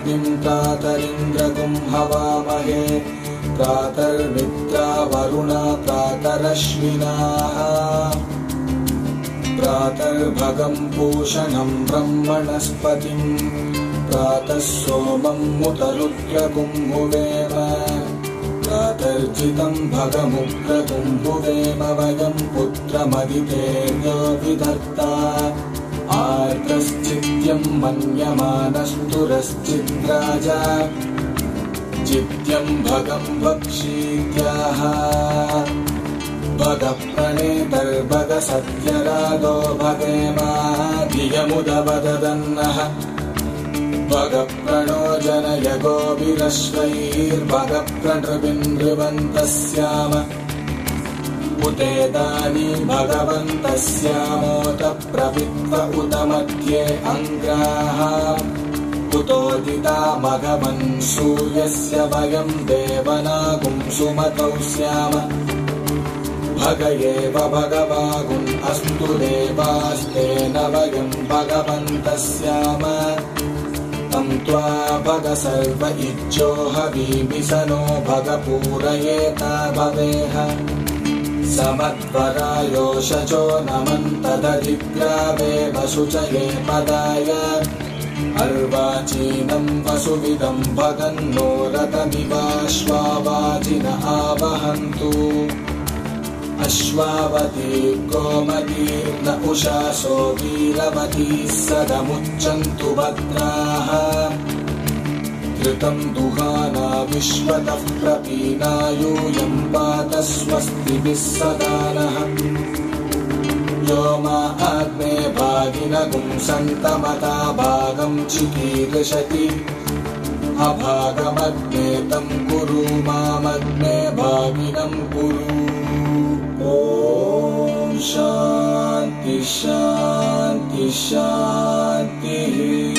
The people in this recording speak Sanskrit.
अग्निं प्रातरिन्द्रगुं हवामहे प्रातर्मित्रा वरुणा प्रातरश्विनाः प्रातर्भगं पूषणं ब्रह्मणस्पतिं प्रातः सोमं मुतरुद्रगुं हुवेम प्रातर्जितं भगमुग्रगुं हुवेम वयं पुत्रमदितेर्यो विधत्ता आर्तश्चित्यं मन्यमानस्तुरश्चिद्राजा चित्यं भगं वक्षीत्याः भगप्रणेतर्भगसत्यरादो भगेमाधियमुदवदन्नः भगप्रणो जनयगोभिरश्वैर्भगप्रणृभिन्नृवन्तः स्याम उतेदानी भगवन्तः स्यामोत प्रवित्व उत मध्ये अङ्ग्राः उतोदिता भगवन् सूर्यस्य वयं देवनागुं सुमतौ स्याम भग एव भगवागुम् अस्तु देवास्तेन वयं भगवन्तः स्याम तं त्वा भग सर्व इच्छो हवीमिसनो भग पूरयेता भवेह समत्वरायोषचो नमन्तदधिग्रावे वसुचये पदाय अर्वाचीनं वसुविदं भगन्नो रथमिवाश्वावाजिन आवहन्तु अश्वावती गोमतीर्न उषासो वीरवतीः सदमुच्चन्तु भद्राः घृतं दुहाना विश्वतः प्रपीना यूयं पात स्वस्तिभिः सदा नः यो मा अग्ने भागिनगुं सन्तमता भागं चिकीर्षति अभागमग्ने तं कुरु मामग्ने भागिनं कुरु ॐ शान्ति शान्ति शान्तिः।